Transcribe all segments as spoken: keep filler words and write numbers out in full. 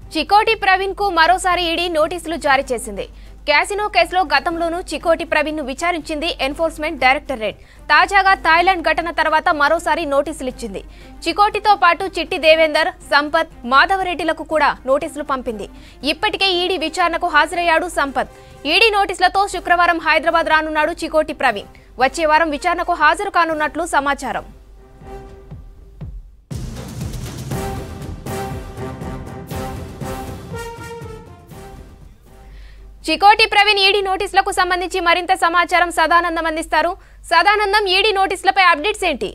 చికోటి ప్రవీణ్ కు మరోసారి ఈడీ నోటీసులు జారీ చేసింది. క్యాసినో కేసులో గతంలోనూ చికోటి ప్రవీణ్ ను విచారించింది ఎన్ఫోర్స్మెంట్ డైరెక్టరేట్. తాజాగా థాయిలాండ్ ఘటన తర్వాత మరోసారి నోటీసులు ఇచ్చింది. చికోటితో పాటు చిట్టి దేవేందర్, సంపత్, మాధవరెడ్డిలకు కూడా నోటీసులు పంపింది. ఇప్పటికే ఈడీ విచారణకు హాజరయ్యాడు సంపత్. ఈడీ నోటీసులతో శుక్రవారం హైదరాబాద్ రానున్నాడు చికోటి ప్రవీణ్. వచ్చే వారం విచారణకు హాజరు కానున్నట్లు సమాచారం. చికోటి ప్రవీణ్ ఈడీ నోటీసులకు సంబంధించి మరింత సమాచారం సదానందం అందిస్తారు. సదానందం, ఈడీ నోటీసులపై అప్డేట్స్ ఏంటి?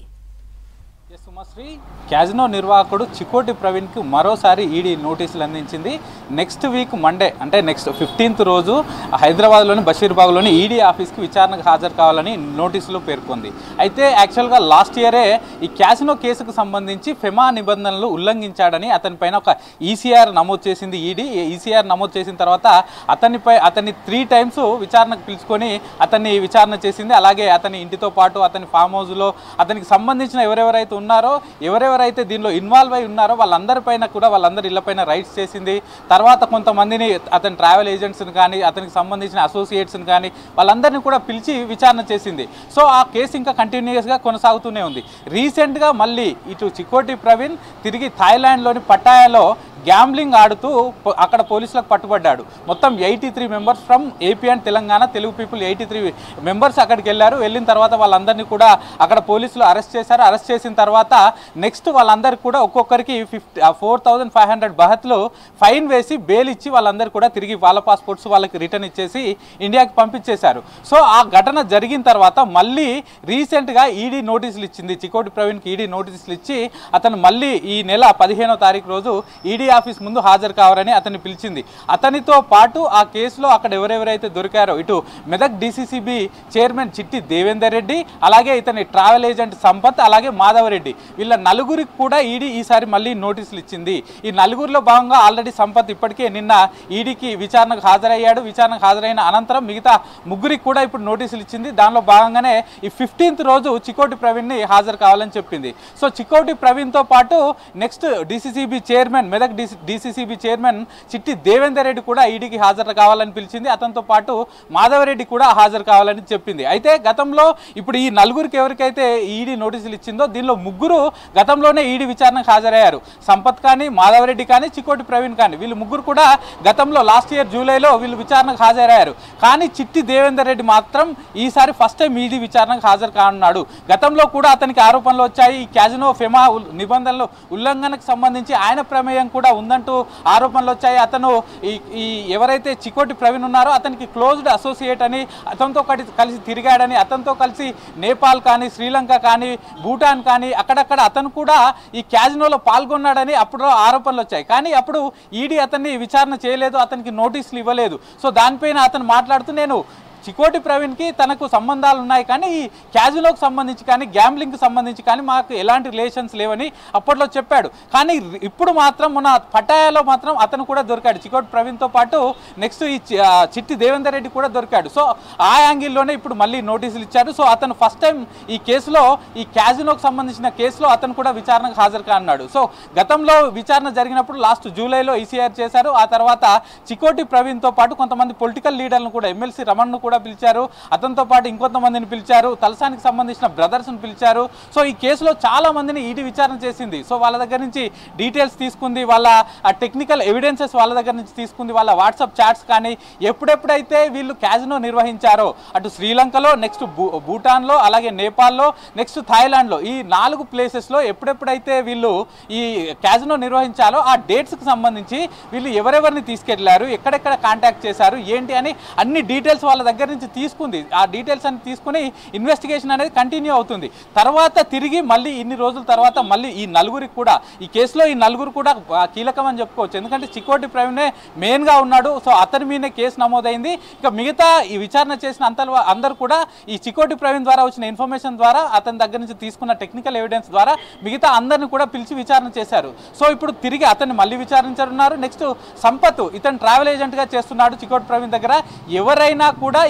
సుమశ్రీ, క్యాజినో నిర్వాహకుడు చికోటి ప్రవీణ్కి మరోసారి ఈడీ నోటీసులు అందించింది. నెక్స్ట్ వీక్ మండే అంటే నెక్స్ట్ ఫిఫ్టీన్త్ రోజు హైదరాబాద్లోని బషీర్బాగ్లోని ఈడీ ఆఫీస్కి విచారణకు హాజరు కావాలని నోటీసులు పేర్కొంది. అయితే యాక్చువల్గా లాస్ట్ ఇయరే ఈ క్యాజినో కేసుకు సంబంధించి ఫెమా నిబంధనలు ఉల్లంఘించాడని అతనిపైన ఒక ఈసీఆర్ నమోదు చేసింది ఈడీ. ఈసీఆర్ నమోదు చేసిన తర్వాత అతనిపై అతన్ని త్రీ టైమ్స్ విచారణకు పిలుచుకొని అతన్ని విచారణ చేసింది. అలాగే అతని ఇంటితో పాటు అతని ఫామ్ హౌస్లో అతనికి సంబంధించిన ఎవరెవరైతే ఉన్నారో ఎవరెవరైతే దీనిలో ఇన్వాల్వ్ అయి ఉన్నారో వాళ్ళందరిపైన కూడా వాళ్ళందరి ఇళ్లపైన రైడ్స్ చేసింది. తర్వాత కొంతమందిని అతని ట్రావెల్ ఏజెంట్స్ని కానీ అతనికి సంబంధించిన అసోసియేట్స్ని కానీ వాళ్ళందరినీ కూడా పిలిచి విచారణ చేసింది. సో ఆ కేసు ఇంకా కంటిన్యూస్గా కొనసాగుతూనే ఉంది. రీసెంట్గా మళ్ళీ ఇటు చికోటి ప్రవీణ్ తిరిగి థాయిలాండ్లోని పట్టాయాలో గ్యాంబ్లింగ్ ఆడుతూ అక్కడ పోలీసులకు పట్టుబడ్డాడు. మొత్తం eighty three members from AP and Telangana Telugu people eighty three members అక్కడికి వెళ్ళారు. వెళ్ళిన తర్వాత వాళ్ళందరినీ కూడా అక్కడ పోలీసులు అరెస్ట్ చేశారు. అరెస్ట్ చేసిన తర్వాత నెక్స్ట్ వాళ్ళందరికీ కూడా ఒక్కొక్కరికి fifty four thousand five hundred బహత్లు ఫైన్ వేసి బెయిల్ ఇచ్చి వాళ్ళందరూ కూడా తిరిగి వాళ్ళ పాస్పోర్ట్స్ వాళ్ళకి రిటర్న్ ఇచ్చేసి ఇండియాకి పంపించేశారు. సో ఆ ఘటన జరిగిన తర్వాత మళ్ళీ రీసెంట్గా ఈడీ నోటీసులు ఇచ్చింది. చికోటి ప్రవీణ్కి ఈడీ నోటీసులు ఇచ్చి అతను మళ్ళీ ఈ నెల పదిహేనో తారీఖు రోజు ఈడీ ఆఫీస్ ముందు హాజరు కావాలని అతన్ని పిలిచింది. అతనితో పాటు ఆ కేసులో అక్కడ ఎవరెవరైతే దొరికారో ఇటు మెదక్ డీసీసీబీ చైర్మన్ చిట్టి దేవేందర్ రెడ్డి, అలాగే ఇతని ట్రావెల్ ఏజెంట్ సంపత్, అలాగే మాధవరెడ్డి, వీళ్ళ నలుగురికి కూడా ఈడీ ఈసారి మళ్ళీ నోటీసులు ఇచ్చింది. ఈ నలుగురిలో భాగంగా ఆల్రెడీ సంపత్ ఇప్పటికే నిన్న ఈడీకి విచారణకు హాజరయ్యాడు. విచారణకు హాజరైన అనంతరం మిగతా ముగ్గురికి కూడా ఇప్పుడు నోటీసులు ఇచ్చింది. దానిలో భాగంగానే ఈ ఫిఫ్టీన్త్ రోజు చికోటి ప్రవీణ్ని హాజరు కావాలని చెప్పింది. సో చికోటి ప్రవీణ్తో పాటు next DCCB chairman Medak DCCB chairman Chitti Devender Reddy కూడా ఈడీకి హాజరు కావాలని పిలిచింది. అతనితో పాటు మాధవరెడ్డి కూడా హాజరు కావాలని చెప్పింది. అయితే గతంలో ఇప్పుడు ఈ నలుగురికి ఎవరికైతే ఈడీ నోటీసులు ఇచ్చిందో దీనిలో ముగ్గురు గతంలోనే ఈడీ విచారణకు హాజరయ్యారు. సంపత్ కానీ, మాధవరెడ్డి కానీ, చికోటి ప్రవీణ్ కానీ, వీళ్ళు ముగ్గురు కూడా గతంలో లాస్ట్ ఇయర్ జూలైలో వీళ్ళు విచారణకు హాజరయ్యారు. కానీ చిట్టి దేవేందర్ రెడ్డి మాత్రం ఈసారి ఫస్ట్ టైం ఈడీ విచారణకు హాజరు కానున్నాడు. గతంలో కూడా అతనికి ఆరోపణలు వచ్చాయి. ఈ క్యాజినో ఫెమా నిబంధనలు ఉల్లంఘనకు సంబంధించి ఆయన ప్రమేయం కూడా ఉందంటూ ఆరోపణలు వచ్చాయి. అతను ఈ ఎవరైతే చికోటి ప్రవీణ్ ఉన్నారో అతనికి క్లోజ్డ్ అసోసియేట్ అని, అతనితో కలిసి తిరిగాడని, అతనితో కలిసి నేపాల్ కానీ, శ్రీలంక కానీ, భూటాన్ కానీ అక్కడక్కడ అతను కూడా ఈ క్యాజినోలో పాల్గొన్నాడని అప్పుడు ఆరోపణలు వచ్చాయి. కానీ అప్పుడు ఈడీ అతన్ని విచారణ చేయలేదు, అతనికి నోటీసులు ఇవ్వలేదు. సో దానిపైన అతను మాట్లాడుతూ నేను చికోటి ప్రవీణ్కి తనకు సంబంధాలు ఉన్నాయి కానీ ఈ క్యాజినోకి సంబంధించి కానీ గ్యాంబ్లింగ్కి సంబంధించి కానీ మాకు ఎలాంటి రిలేషన్స్ లేవని అప్పట్లో చెప్పాడు. కానీ ఇప్పుడు మాత్రం మన పట్టాయాలో మాత్రం అతను కూడా దొరికాడు. చికోటి ప్రవీణ్తో పాటు నెక్స్ట్ ఈ చిట్టి దేవేందర్ రెడ్డి కూడా దొరికాడు. సో ఆ యాంగిల్లోనే ఇప్పుడు మళ్ళీ నోటీసులు ఇచ్చారు. సో అతను ఫస్ట్ టైం ఈ కేసులో ఈ క్యాజినోకి సంబంధించిన కేసులో అతను కూడా విచారణకు హాజరు కానున్నాడు. సో గతంలో విచారణ జరిగినప్పుడు లాస్ట్ జూలైలో ఈసీఆర్ చేశారు. ఆ తర్వాత చికోటి ప్రవీణ్తో పాటు కొంతమంది పొలిటికల్ లీడర్లను కూడా ఎమ్మెల్సీ రమణను కూడా పిలిచారు. అతనితో పాటు ఇంకొంతమందిని పిలిచారు. తలసానికి సంబంధించిన బ్రదర్స్ని పిలిచారు. సో ఈ కేసులో చాలా మందిని ఈడీ విచారణ చేసింది. సో వాళ్ళ దగ్గర నుంచి డీటెయిల్స్ తీసుకుంది, వాళ్ళ టెక్నికల్ ఎవిడెన్సెస్ వాళ్ళ దగ్గర నుంచి తీసుకుంది, వాళ్ళ వాట్సాప్ చాట్స్ కానీ ఎప్పుడెప్పుడైతే వీళ్ళు క్యాజినో నిర్వహించారో అటు శ్రీలంకలో, నెక్స్ట్ భూటాన్లో, అలాగే నేపాల్లో, నెక్స్ట్ థాయిలాండ్లో ఈ నాలుగు ప్లేసెస్లో ఎప్పుడెప్పుడైతే వీళ్ళు ఈ క్యాజినో నిర్వహించాలో ఆ డేట్స్కి సంబంధించి వీళ్ళు ఎవరెవరిని తీసుకెళ్లారు, ఎక్కడెక్కడ కాంటాక్ట్ చేశారు, ఏంటి అని అన్ని డీటెయిల్స్ వాళ్ళ దగ్గర నుంచి తీసుకుంది. ఆ డీటెయిల్స్ అన్ని తీసుకుని ఇన్వెస్టిగేషన్ అనేది కంటిన్యూ అవుతుంది. తర్వాత తిరిగి మళ్ళీ ఇన్ని రోజుల తర్వాత మళ్ళీ ఈ నలుగురికి కూడా ఈ కేసులో ఈ నలుగురు కూడా కీలకం అని చెప్పుకోవచ్చు. ఎందుకంటే చికోటి ప్రవీణే మెయిన్గా ఉన్నాడు. సో అతని మీదనే కేసు నమోదైంది. ఇక మిగతా ఈ విచారణ చేసిన అంత అందరూ కూడా ఈ చికోటి ప్రవీణ్ ద్వారా వచ్చిన ఇన్ఫర్మేషన్ ద్వారా అతని దగ్గర నుంచి తీసుకున్న టెక్నికల్ ఎవిడెన్స్ ద్వారా మిగతా అందరిని కూడా పిలిచి విచారణ చేశారు. సో ఇప్పుడు తిరిగి అతన్ని మళ్ళీ విచారించనున్నారు. నెక్స్ట్ సంపత్ ఇతను ట్రావెల్ ఏజెంట్గా చేస్తున్నాడు చికోటి ప్రవీణ్ దగ్గర. ఎవరైనా కూడా ఈ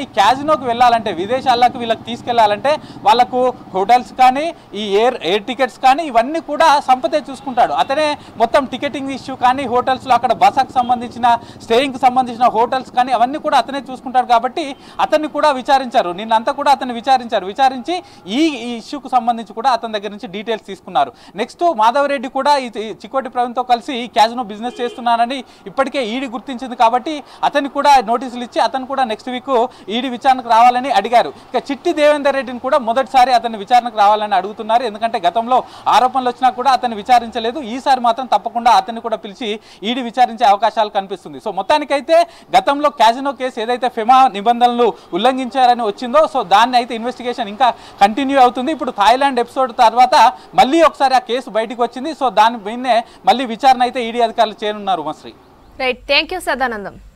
ఈ క్యాజినోకి వెళ్ళాలంటే విదేశాలకు వీళ్ళకి తీసుకెళ్లాలంటే వాళ్ళకు హోటల్స్ కానీ ఈ ఎయిర్ ఎయిర్ టికెట్స్ కానీ ఇవన్నీ కూడా సంపతే చూసుకుంటాడు. అతనే మొత్తం టికెటింగ్ ఇష్యూ కానీ హోటల్స్లో అక్కడ బసకు సంబంధించిన స్టేయింగ్కి సంబంధించిన హోటల్స్ కానీ అవన్నీ కూడా అతనే చూసుకుంటాడు. కాబట్టి అతన్ని కూడా విచారించారు, నిన్నంతా కూడా అతన్ని విచారించారు. విచారించి ఈ ఇష్యూకు సంబంధించి కూడా అతని దగ్గర నుంచి డీటెయిల్స్ తీసుకున్నారు. నెక్స్ట్ మాధవరెడ్డి కూడా ఈ చికోటి ప్రవీణ్తో కలిసి ఈ క్యాజినో బిజినెస్ చేస్తున్నానని ఇప్పటికే ఈడీ గుర్తించింది. కాబట్టి అతన్ని కూడా నోటీసులు ఇచ్చి అతను కూడా నెక్స్ట్ వీక్ ఈడీ విచారణకు రావాలని అడిగారు. ఇక చిట్టి దేవేందర్ రెడ్డిని కూడా మొదటిసారి అతన్ని విచారణకు రావాలని అడుగుతున్నారు. ఎందుకంటే గతంలో ఆరోపణలు వచ్చినా కూడా అతన్ని విచారించలేదు. ఈసారి మాత్రం తప్పకుండా అతన్ని కూడా పిలిచి ఈడీ విచారించే అవకాశాలు కనిపిస్తుంది. సో మొత్తానికైతే గతంలో క్యాజినో కేసు ఏదైతే ఫెమా నిబంధనలు ఉల్లంఘించారని వచ్చిందో సో దాన్ని అయితే ఇన్వెస్టిగేషన్ ఇంకా కంటిన్యూ అవుతుంది. ఇప్పుడు థాయిలాండ్ ఎపిసోడ్ తర్వాత మళ్ళీ ఒకసారి ఆ కేసు బయటకు వచ్చింది. సో దాని మీదనే మళ్ళీ విచారణ అయితే ఈడీ అధికారులు చేయనున్నారు. మశ్రీ రైట్, థ్యాంక్ యూ సదానందం.